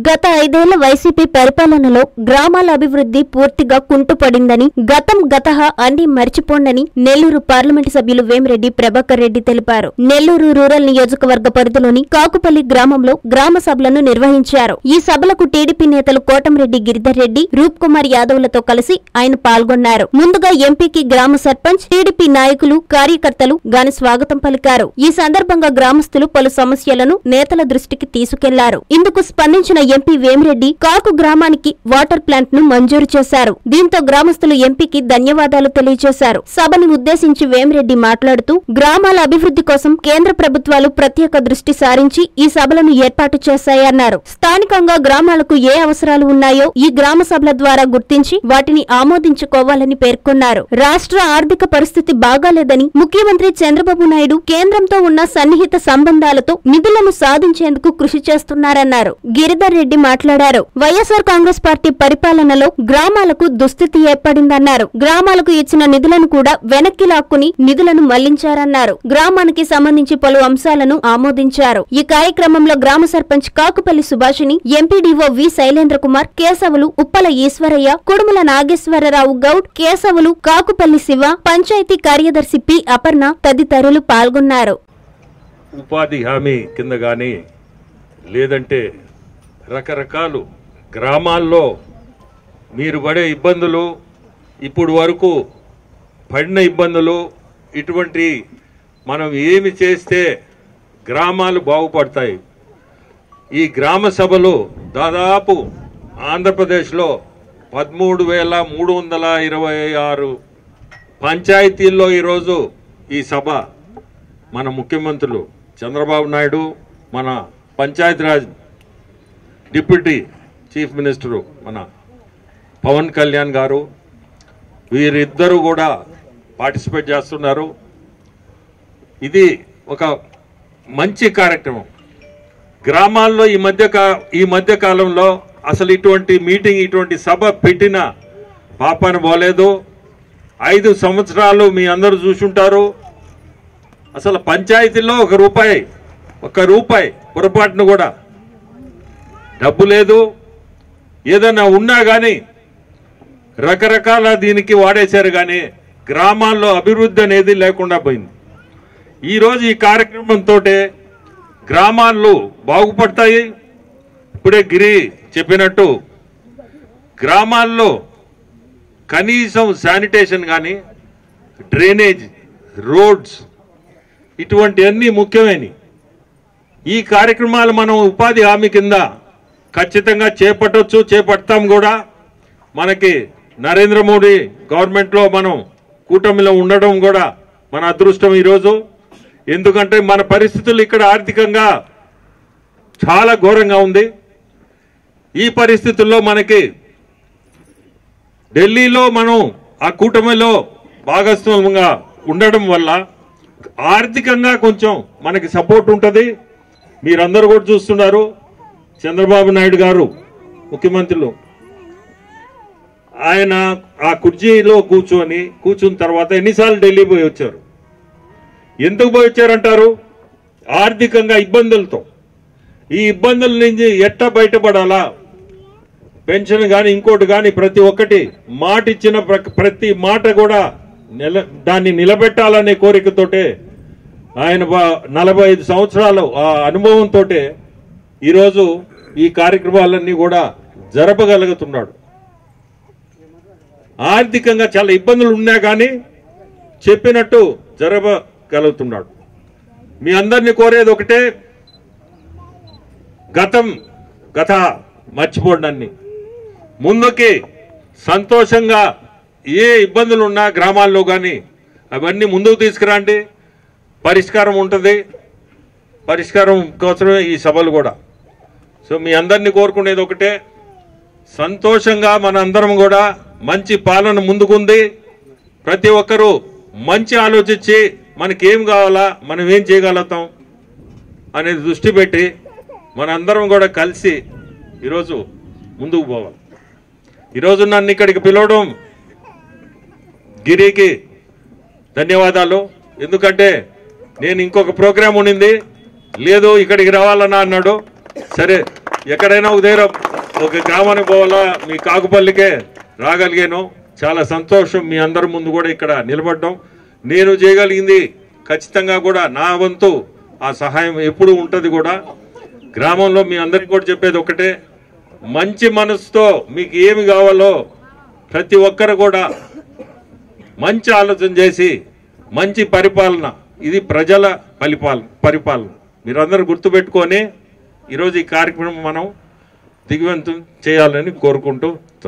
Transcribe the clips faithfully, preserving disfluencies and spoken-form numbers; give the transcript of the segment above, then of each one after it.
గత ఐదేళ్ల వైసీపీ పరిపాలనలో గ్రామాల అభివృద్ధి పూర్తిగా కుంటుపడిందని, గతం గతహ అన్ని మర్చిపోండని నెల్లూరు పార్లమెంటు సభ్యులు వేమిరెడ్డి ప్రభాకర్ రెడ్డి తెలిపారు. నెల్లూరు రూరల్ నియోజకవర్గ పరిధిలోని కాకుపల్లి గ్రామంలో గ్రామ సభలను నిర్వహించారు. ఈ సభలకు టీడీపీ నేతలు కోటంరెడ్డి గిరిధర్ రెడ్డి, రూప్ కుమార్ యాదవ్లతో కలిసి ఆయన పాల్గొన్నారు. ముందుగా ఎంపీకి గ్రామ సర్పంచ్, టీడీపీ నాయకులు, కార్యకర్తలు గాని స్వాగతం పలికారు. ఈ సందర్భంగా గ్రామస్తులు పలు సమస్యలను నేతల దృష్టికి తీసుకెళ్లారు. ఇందుకు స్పందించిన ఎంపీ వేమిరెడ్డి కాకు గ్రామానికి వాటర్ ప్లాంట్ ను మంజూరు చేశారు. దీంతో గ్రామస్తులు ఎంపీకి ధన్యవాదాలు తెలియజేశారు. సభని ఉద్దేశించి వేమిరెడ్డి మాట్లాడుతూ, గ్రామాల అభివృద్ధి కోసం కేంద్ర ప్రభుత్వాలు ప్రత్యేక దృష్టి సారించి ఈ సభలను ఏర్పాటు చేశాయన్నారు. స్థానికంగా గ్రామాలకు ఏ అవసరాలు ఉన్నాయో ఈ గ్రామ సభల ద్వారా గుర్తించి వాటిని ఆమోదించుకోవాలని పేర్కొన్నారు. రాష్ట్ర ఆర్థిక పరిస్థితి బాగాలేదని ముఖ్యమంత్రి చంద్రబాబు నాయుడు కేంద్రంతో ఉన్న సన్నిహిత సంబంధాలతో నిధులను సాధించేందుకు కృషి చేస్తున్నారన్నారు. గిరిధర్ రెడ్డి మాట్లాడారు. వైఎస్ఆర్ కాంగ్రెస్ పార్టీ పరిపాలనలో గ్రామాలకు దుస్థితి ఏర్పడిందన్నారు. గ్రామాలకు ఇచ్చిన నిధులను కూడా వెనక్కి లాక్కుని నిధులను మళ్లించారన్నారు. గ్రామానికి సంబంధించి పలు అంశాలను ఆమోదించారు. ఈ కార్యక్రమంలో గ్రామ సర్పంచ్ కాకుపల్లి సుభాషిణి, ఎంపీడీఓ వి శైలేంద్ర కుమార్, కేశవులు, ఉప్పల ఈశ్వరయ్య, కుడుముల నాగేశ్వరరావు గౌడ్, కేశవులు, కాకుపల్లి శివ, పంచాయతీ కార్యదర్శి పి అపర్ణ తదితరులు పాల్గొన్నారు. ఉపాధి హామీ కింద గాని లేదంటే రకరకాలు గ్రామాల్లో మీరు పడే ఇబ్బందులు, ఇప్పుడు వరకు పడిన ఇబ్బందులు, ఇటువంటి మనం ఏమి చేస్తే గ్రామాలు బాగుపడతాయి. ఈ గ్రామ సభలు దాదాపు ఆంధ్రప్రదేశ్లో పదమూడు వేల మూడు వందల ఇరవై ఆరు పంచాయతీల్లో ఈరోజు ఈ సభ మన ముఖ్యమంత్రులు చంద్రబాబు నాయుడు, మన పంచాయతీరాజ్ డిప్యూటీ చీఫ్ మినిస్టరు మన పవన్ కళ్యాణ్ గారు, వీరిద్దరూ కూడా పార్టిసిపేట్ చేస్తున్నారు. ఇది ఒక మంచి కార్యక్రమం. గ్రామాల్లో ఈ మధ్య ఈ మధ్య కాలంలో అసలు ఇటువంటి మీటింగ్, ఇటువంటి సభ పెట్టిన పాపాన పోలేదు. ఐదు సంవత్సరాలు మీ అందరూ చూసుంటారు. అసలు పంచాయతీల్లో ఒక రూపాయి ఒక రూపాయి పొరపాటును కూడా డబ్బు లేదు. ఏదైనా ఉన్నా కానీ రకరకాల దీనికి వాడేశారు, కానీ గ్రామాల్లో అభివృద్ధి అనేది లేకుండా పోయింది. ఈరోజు ఈ కార్యక్రమంతో గ్రామాలు బాగుపడతాయి. ఇప్పుడే గిరి చెప్పినట్టు గ్రామాల్లో కనీసం శానిటేషన్ కానీ, డ్రైనేజ్, రోడ్స్, ఇటువంటివన్నీ ముఖ్యమైనవి. ఈ కార్యక్రమాలు మనం ఉపాధి హామీ కింద ఖచ్చితంగా చేపట్టవచ్చు, చేపడతాం కూడా. మనకి నరేంద్ర మోడీ గవర్నమెంట్లో మనం కూటమిలో ఉండడం కూడా మన అదృష్టం ఈరోజు. ఎందుకంటే మన పరిస్థితులు ఇక్కడ ఆర్థికంగా చాలా ఘోరంగా ఉంది. ఈ పరిస్థితుల్లో మనకి ఢిల్లీలో మనం ఆ కూటమిలో భాగస్వామ్యంగా ఉండడం వల్ల ఆర్థికంగా కొంచెం మనకి సపోర్ట్ ఉంటుంది. మీరందరూ కూడా చూస్తున్నారు. చంద్రబాబు నాయుడు గారు ముఖ్యమంత్రులు, ఆయన ఆ కుర్చీలో కూర్చొని కూర్చున్న తర్వాత ఎన్నిసార్లు ఢిల్లీ పోయి వచ్చారు. ఎందుకు పోయి వచ్చారంటారు? ఆర్థికంగా ఇబ్బందులతో. ఈ ఇబ్బందుల నుంచి ఎట్టా బయటపడాలా, పెన్షన్ కానీ ఇంకోటి కానీ ప్రతి ఒక్కటి మాట ఇచ్చిన ప్రతి మాట కూడా నిల దాన్ని నిలబెట్టాలనే కోరికతోటే ఆయన నలభై ఐదు సంవత్సరాలు ఆ అనుభవంతో ఈరోజు ఈ కార్యక్రమాలన్నీ కూడా జరపగలుగుతున్నాడు. ఆర్థికంగా చాలా ఇబ్బందులు ఉన్నా కానీ చెప్పినట్టు జరపగలుగుతున్నాడు. మీ అందరినీ కోరేది ఒకటే, గతం గత మర్చిపోండి. ముందుకి సంతోషంగా ఏ ఇబ్బందులు ఉన్నా గ్రామాల్లో కానీ అవన్నీ ముందుకు తీసుకురండి. పరిష్కారం ఉంటుంది. పరిష్కారం కోసమే ఈ సభలు కూడా. సో మీ అందరినీ కోరుకునేది ఒకటే, సంతోషంగా మన అందరం కూడా మంచి పాలన ముందుకుంది. ప్రతి ఒక్కరూ మంచి ఆలోచించి మనకి ఏం కావాలా, మనం ఏం చేయగలుగుతాం అనేది దృష్టి పెట్టి మనందరం కూడా కలిసి ఈరోజు ముందుకు పోవాలి. ఈరోజు నన్ను ఇక్కడికి పిలవడం గిరికి ధన్యవాదాలు. ఎందుకంటే నేను ఇంకొక ప్రోగ్రాం ఉండింది, లేదు ఇక్కడికి రావాలన్నా అన్నాడు. సరే ఎక్కడైనా ఒక దగ్గర ఒక గ్రామానికి పోవాలా మీ కాకుపల్లికే రాగలిగాను. చాలా సంతోషం మీ అందరి ముందు కూడా ఇక్కడ నిలబడ్డాం. నేను చేయగలిగింది ఖచ్చితంగా కూడా నా వంతు ఆ సహాయం ఎప్పుడూ ఉంటుంది కూడా. గ్రామంలో మీ అందరికీ కూడా చెప్పేది ఒకటే, మంచి మనసుతో మీకు ఏమి కావాలో ప్రతి ఒక్కరు కూడా మంచి ఆలోచన చేసి మంచి పరిపాలన, ఇది ప్రజల పరిపాలన పరిపాలన మీరందరూ గుర్తుపెట్టుకొని ఈరోజు ఈ కార్యక్రమం మనం దిగ్విజయం చేయాలని కోరుకుంటూ,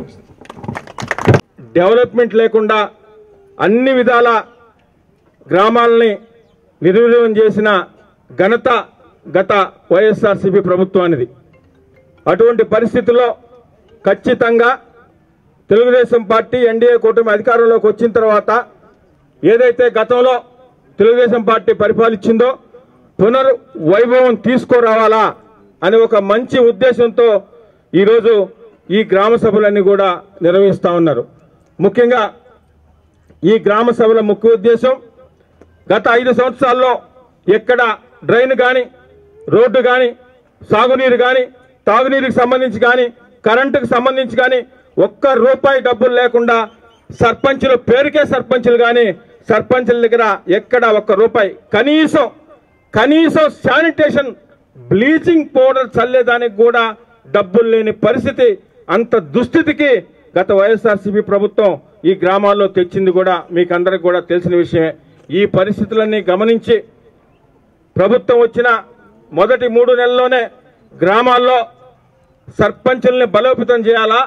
డెవలప్మెంట్ లేకుండా అన్ని విధాల గ్రామాలని నిర్వీర్యం చేసిన ఘనత గత వైఎస్ఆర్సీపీ ప్రభుత్వానిది. అటువంటి పరిస్థితుల్లో ఖచ్చితంగా తెలుగుదేశం పార్టీ ఎన్డీఏ కూటమి అధికారంలోకి వచ్చిన తర్వాత ఏదైతే గతంలో తెలుగుదేశం పార్టీ పరిపాలించిందో పునర్ వైభవం తీసుకురావాలా అనే ఒక మంచి ఉద్దేశంతో ఈరోజు ఈ గ్రామ సభలన్నీ కూడా నిర్వహిస్తూ ఉన్నారు. ముఖ్యంగా ఈ గ్రామ సభల ముఖ్య ఉద్దేశం గత ఐదు సంవత్సరాల్లో ఎక్కడ డ్రైన్ కానీ, రోడ్డు కానీ, సాగునీరు కానీ, తాగునీరుకి సంబంధించి కానీ, కరెంటుకు సంబంధించి కానీ ఒక్క రూపాయి డబ్బులు లేకుండా సర్పంచులు పేరుకే సర్పంచులు కానీ సర్పంచుల దగ్గర ఎక్కడ ఒక్క రూపాయి కనీసం కనీసం శానిటేషన్ బ్లీచింగ్ పౌడర్ చల్లేదానికి కూడా డబ్బులు లేని పరిస్థితి, అంత దుస్థితికి గత వైఎస్ఆర్సీపీ ప్రభుత్వం ఈ గ్రామాల్లో తెచ్చింది కూడా మీకు అందరికి కూడా తెలిసిన విషయమే. ఈ పరిస్థితులన్నీ గమనించి ప్రభుత్వం వచ్చిన మొదటి మూడు నెలల్లోనే గ్రామాల్లో సర్పంచుల్ని బలోపేతం చేయాలా,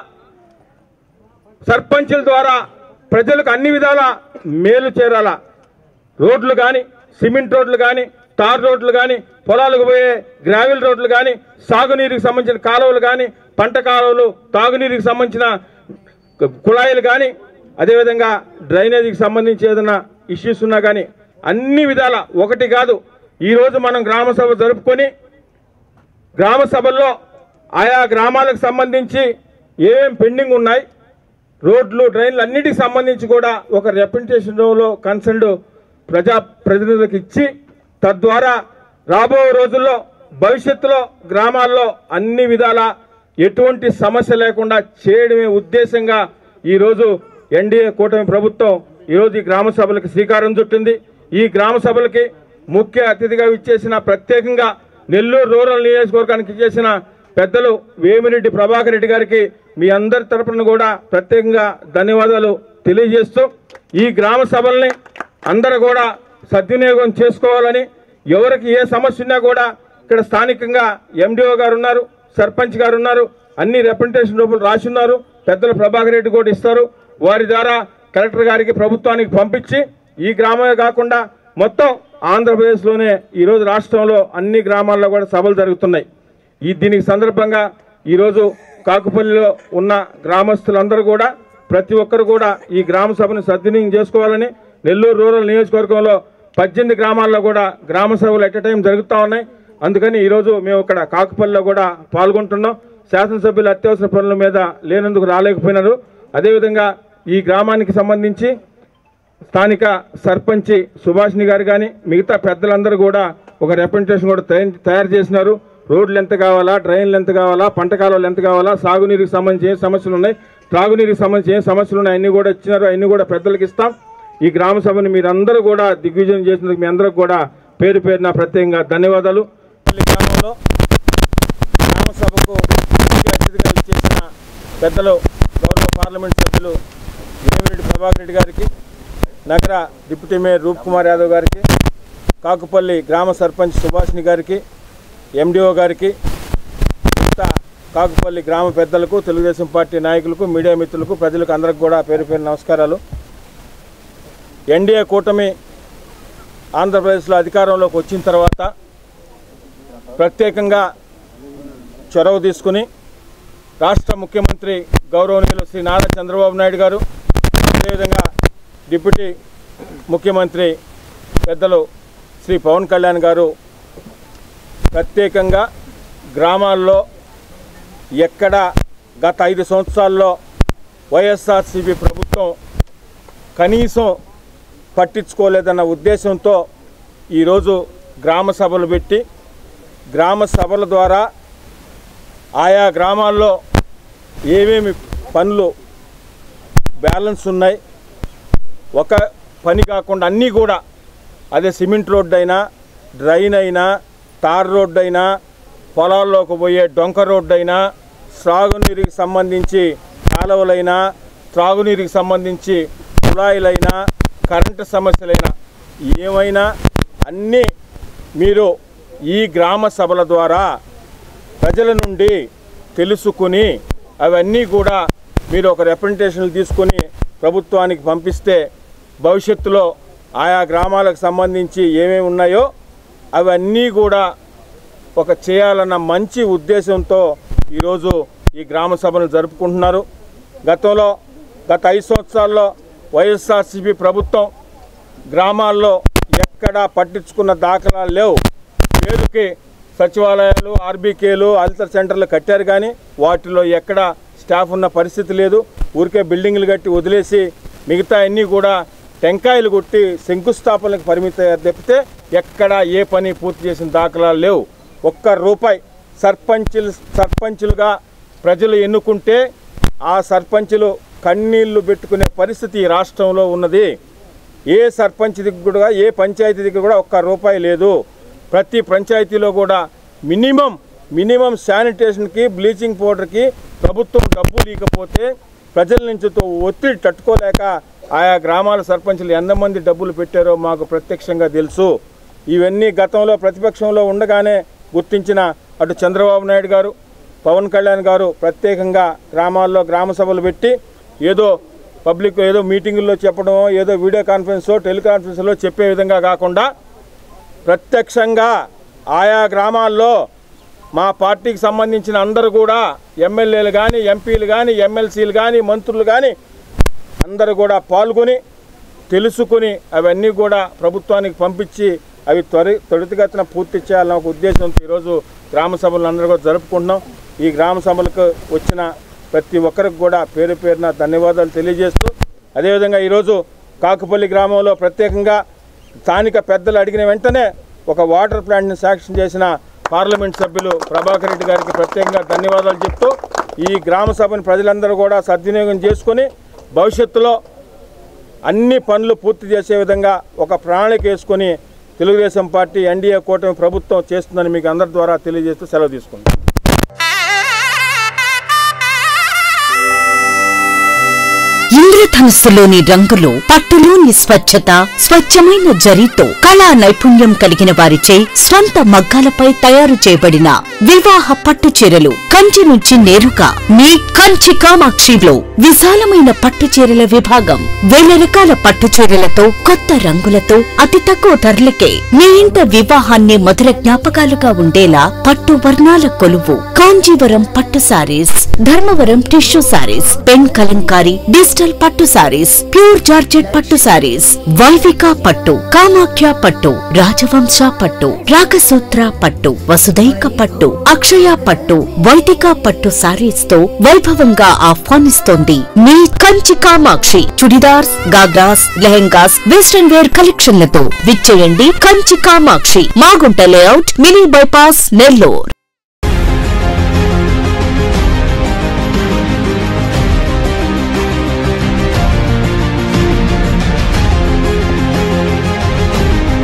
సర్పంచుల ద్వారా ప్రజలకు అన్ని విధాల మేలు చేరాలా, రోడ్లు కానీ, సిమెంట్ రోడ్లు కానీ, తార్ రోడ్లు కానీ, పొలాలకు పోయే గ్రావెల్ రోడ్లు కానీ, సాగునీరుకి సంబంధించిన కాలువలు కానీ, పంట కాలువలు, తాగునీరుకి సంబంధించిన కుళాయిలు కానీ, అదేవిధంగా డ్రైనేజీకి సంబంధించి ఏదైనా ఇష్యూస్ ఉన్నా కానీ అన్ని విధాల ఒకటి కాదు. ఈరోజు మనం గ్రామ సభ జరుపుకొని గ్రామ సభల్లో ఆయా గ్రామాలకు సంబంధించి ఏమేం పెండింగ్ ఉన్నాయి, రోడ్లు, డ్రైన్లు అన్నిటికి సంబంధించి కూడా ఒక రిప్రజెంటేషన్లో కన్సర్న్డ్ ప్రజా ప్రతినిధులకు ఇచ్చి తద్వారా రాబో రోజుల్లో భవిష్యత్తులో గ్రామాల్లో అన్ని విధాల ఎటువంటి సమస్య లేకుండా చేయడమే ఉద్దేశంగా ఈరోజు ఎన్డీఏ కూటమి ప్రభుత్వం ఈరోజు ఈ గ్రామ సభలకు శ్రీకారం చుట్టింది. ఈ గ్రామ సభలకి ముఖ్య అతిథిగా ఇచ్చేసిన ప్రత్యేకంగా నెల్లూరు రూరల్ నియోజకవర్గానికి ఇచ్చేసిన పెద్దలు వేమిరెడ్డి ప్రభాకర్ రెడ్డి గారికి మీ అందరి తరపున కూడా ప్రత్యేకంగా ధన్యవాదాలు తెలియజేస్తూ ఈ గ్రామ సభల్ని అందరూ కూడా సద్వినియోగం చేసుకోవాలని, ఎవరికి ఏ సమస్య ఉన్నా కూడా ఇక్కడ స్థానికంగా ఎండిఓ గారు ఉన్నారు, సర్పంచ్ గారు ఉన్నారు, అన్ని రిప్రజెంటేషన్ రూపంలో రాసి ఉన్నారు, పెద్దలు ప్రభాకర్ రెడ్డి కూడా ఇస్తారు. వారి ద్వారా కలెక్టర్ గారికి ప్రభుత్వానికి పంపించి ఈ గ్రామమే కాకుండా మొత్తం ఆంధ్రప్రదేశ్లోనే ఈరోజు రాష్ట్రంలో అన్ని గ్రామాల్లో కూడా సభలు జరుగుతున్నాయి. ఈ దీనికి సందర్భంగా ఈరోజు కాకుపల్లిలో ఉన్న గ్రామస్తులందరూ కూడా ప్రతి ఒక్కరు కూడా ఈ గ్రామ సభను సద్వినియోగం చేసుకోవాలని, నెల్లూరు రూరల్ నియోజకవర్గంలో పద్దెనిమిది గ్రామాల్లో కూడా గ్రామ సభలు ఎట్ టైం జరుగుతూ ఉన్నాయి. అందుకని ఈరోజు మేము ఇక్కడ కాకుపల్లిలో కూడా పాల్గొంటున్నాం. శాసనసభ్యులు అత్యవసర పనుల మీద లేనందుకు రాలేకపోయినారు. అదేవిధంగా ఈ గ్రామానికి సంబంధించి స్థానిక సర్పంచి సుభాష్ని గారు కానీ మిగతా పెద్దలందరూ కూడా ఒక రిప్రజెంటేషన్ కూడా తయారు చేసినారు. రోడ్లు ఎంత కావాలా, డ్రైన్లు ఎంత కావాలా, పంట కాలువలు ఎంత కావాలా, సాగునీరుకి సంబంధించి ఏ సమస్యలు ఉన్నాయి, త్రాగునీరుకి సంబంధించి ఏ సమస్యలు ఉన్నాయి అన్ని కూడా ఇచ్చినారు. అన్ని కూడా పెద్దలకు ఇస్తాం. ఈ గ్రామ సభను మీరందరూ కూడా దిగ్విజయం చేసినందుకు మీ అందరికి కూడా పేరు పేరున ప్రత్యేకంగా ధన్యవాదాలు. గ్రామంలో గ్రామ సభకు ముఖ్య అతిథిగా ఇచ్చేసిన పెద్దలు గౌరవ పార్లమెంట్ సభ్యులు వేమిరెడ్డి ప్రభాకర్ రెడ్డి గారికి, నగర డిప్యూటీ మేయర్ రూప్ కుమార్ యాదవ్ గారికి, కాకుపల్లి గ్రామ సర్పంచ్ సుభాష్ని గారికి, ఎండిఓ గారికి, మిగతా కాకుపల్లి గ్రామ పెద్దలకు, తెలుగుదేశం పార్టీ నాయకులకు, మీడియా మిత్రులకు, ప్రజలకు అందరికి కూడా పేరు పేరు నమస్కారాలు. ఎన్డీఏ కూటమి ఆంధ్రప్రదేశ్లో అధికారంలోకి వచ్చిన తర్వాత ప్రత్యేకంగా చొరవ తీసుకుని రాష్ట్ర ముఖ్యమంత్రి గౌరవనీయులు శ్రీ నారా చంద్రబాబు నాయుడు గారు, అదేవిధంగా డిప్యూటీ ముఖ్యమంత్రి పెద్దలు శ్రీ పవన్ కళ్యాణ్ గారు ప్రత్యేకంగా గ్రామాల్లో ఎక్కడ గత ఐదు సంవత్సరాల్లో వైఎస్ఆర్సీపీ ప్రభుత్వం కనీసం పట్టించుకోలేదన్న ఉద్దేశంతో ఈరోజు గ్రామ సభలు పెట్టి గ్రామ సభల ద్వారా ఆయా గ్రామాల్లో ఏమేమి పనులు బ్యాలెన్స్ ఉన్నాయి, ఒక పని కాకుండా అన్నీ కూడా, అదే సిమెంట్ రోడ్డు అయినా, డ్రైన్ అయినా, తార్ రోడ్డు అయినా, పొలాల్లోకి పోయే డొంక రోడ్డు అయినా, సాగునీరుకి సంబంధించి కాలువలైనా, త్రాగునీరుకి సంబంధించి కుళాయిలైనా, కరెంటు సమస్యలైనా ఏమైనా అన్నీ మీరు ఈ గ్రామ సభల ద్వారా ప్రజల నుండి తెలుసుకుని అవన్నీ కూడా మీరు ఒక రిప్రజెంటేషన్లు తీసుకొని ప్రభుత్వానికి పంపిస్తే భవిష్యత్తులో ఆయా గ్రామాలకు సంబంధించి ఏమేమి ఉన్నాయో అవన్నీ కూడా ఒక చేయాలన్న మంచి ఉద్దేశంతో ఈరోజు ఈ గ్రామ సభను జరుపుకుంటున్నారు. గతంలో గత ఐదు సంవత్సరాల్లో వైఎస్ఆర్సీపీ ప్రభుత్వం గ్రామాల్లో ఎక్కడా పట్టించుకున్న దాఖలాలు లేవు. పేరుకి సచివాలయాలు, ఆర్బీకేలు, హెల్త్ సెంటర్లు కట్టారు, కానీ వాటిలో ఎక్కడ స్టాఫ్ ఉన్న పరిస్థితి లేదు. ఊరికే బిల్డింగ్లు కట్టి వదిలేసి మిగతా అన్నీ కూడా టెంకాయలు కొట్టి శంకుస్థాపనలకు పరిమితయ్యారు తప్పితే ఎక్కడా ఏ పని పూర్తి చేసిన దాఖలాలు లేవు. ఒక్క రూపాయి సర్పంచులు సర్పంచులుగా ప్రజలు ఎన్నుకుంటే ఆ సర్పంచులు కన్నీళ్లు పెట్టుకునే పరిస్థితి ఈ రాష్ట్రంలో ఉన్నది. ఏ సర్పంచ్ దగ్గర కూడా, ఏ పంచాయతీ దగ్గర కూడా ఒక్క రూపాయి లేదు. ప్రతి పంచాయతీలో కూడా మినిమం మినిమం శానిటేషన్కి, బ్లీచింగ్ పౌడర్కి ప్రభుత్వం డబ్బు లేకపోతే ప్రజల నుంచి ఒత్తిడి తట్టుకోలేక ఆయా గ్రామాల సర్పంచులు ఎంతమంది డబ్బులు పెట్టారో మాకు ప్రత్యక్షంగా తెలుసు. ఇవన్నీ గతంలో ప్రతిపక్షంలో ఉండగానే గుర్తించిన అటు చంద్రబాబు నాయుడు గారు, పవన్ కళ్యాణ్ గారు ప్రత్యేకంగా గ్రామాల్లో గ్రామ సభలు పెట్టి ఏదో పబ్లిక్ ఏదో మీటింగుల్లో చెప్పడమో, ఏదో వీడియో కాన్ఫరెన్సో, టెలికాన్ఫరెన్స్లో చెప్పే విధంగా కాకుండా ప్రత్యక్షంగా ఆయా గ్రామాల్లో మా పార్టీకి సంబంధించిన అందరూ కూడా ఎమ్మెల్యేలు కానీ, ఎంపీలు కానీ, ఎమ్మెల్సీలు కానీ, మంత్రులు కానీ అందరూ కూడా పాల్గొని తెలుసుకుని అవన్నీ కూడా ప్రభుత్వానికి పంపించి అవి త్వరి త్వరితగతిన పూర్తి చేయాలన్న ఒక ఉద్దేశంతో ఈరోజు గ్రామ సభలు అందరూ కూడా జరుపుకుంటున్నాం. ఈ గ్రామ సభలకు వచ్చిన ప్రతి ఒక్కరికి కూడా పేరు పేరున ధన్యవాదాలు తెలియజేస్తూ, అదేవిధంగా ఈరోజు కాకుపల్లి గ్రామంలో ప్రత్యేకంగా స్థానిక పెద్దలు అడిగిన వెంటనే ఒక వాటర్ ప్లాంట్ని శాంక్షన్ చేసిన పార్లమెంట్ సభ్యులు ప్రభాకర్ రెడ్డి గారికి ప్రత్యేకంగా ధన్యవాదాలు చెప్తూ, ఈ గ్రామ సభను ప్రజలందరూ కూడా సద్వినియోగం చేసుకొని భవిష్యత్తులో అన్ని పనులు పూర్తి చేసే విధంగా ఒక ప్రణాళిక వేసుకొని తెలుగుదేశం పార్టీ ఎన్డీఏ కూటమి ప్రభుత్వం చేస్తుందని మీకు అందరి ద్వారా తెలియజేస్తూ సెలవు తీసుకుంటాం. ఇంద్రధనుస్సులోని రంగులు, పట్టులోని స్వచ్ఛత, స్వచ్ఛమైన జరీతో కళా నైపుణ్యం కలిగిన వారిచే స్వంత మగ్గాలపై తయారు చేయబడిన వివాహ పట్టు చీరలు కంచి నుంచి నేరుగా మీ కంచి కామాక్షిలో విశాలమైన పట్టు చీరల విభాగం. వేల రకాల పట్టు చీరలతో, కొత్త రంగులతో అతి తక్కువ ధరలకే మీ ఇంట వివాహాన్ని మధుర జ్ఞాపకాలుగా ఉండేలా పట్టు వర్ణాల కొలువు కాంజీవరం పట్టు sarees, Dharmavaram tissue sarees, pen Kalamkari, digital పట్టు సారీస్, ప్యూర్ జార్జెట్ పట్టు సారీస్, వైవిక పట్టు, కామాఖ్య పట్టు, రాజవంశ పట్టు, రాగసూత్ర పట్టు, వసుదైక పట్టు, అక్షయ పట్టు, వైదిక పట్టు సారీస్ తో వైభవంగా ఆహ్వానిస్తోంది మీ కంచి కామాక్షి. చుడిదార్స్, గాగ్రాస్, లెహెంగాస్, వెస్టర్న్ వేర్ కలెక్షన్లతో విచ్చేయండి Kanchi Kamakshi, Magunta layout, mini bypass, Nellore.